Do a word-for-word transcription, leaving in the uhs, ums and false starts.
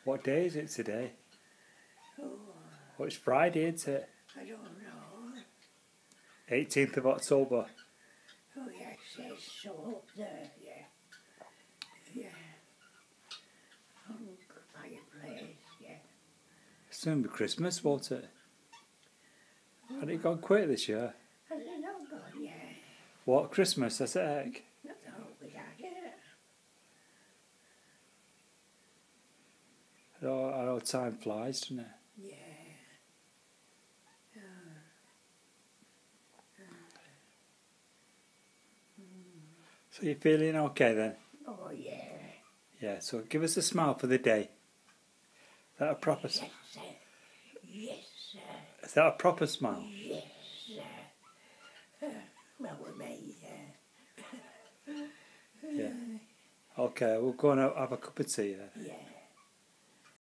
What day is it today? Oh, Oh, it's Friday, isn't it? I don't know. eighteenth of October. Oh, yeah, it says so up there, yeah. Yeah. Oh, fireplace, yeah. Soon be Christmas, won't it? Had it gone quick this year? Has it not gone yet? What, Christmas, that's it, heck? I thought we had it. I know, I know time flies, doesn't it? Yeah. So you're feeling okay then? Oh, yeah. Yeah, so give us a smile for the day. Is that a proper Yes, smile? sir. Yes, sir. Is that a proper smile? Yes, sir. Uh, well, with me, yeah. Yeah. Okay, we'll go and have a cup of tea then. Yeah.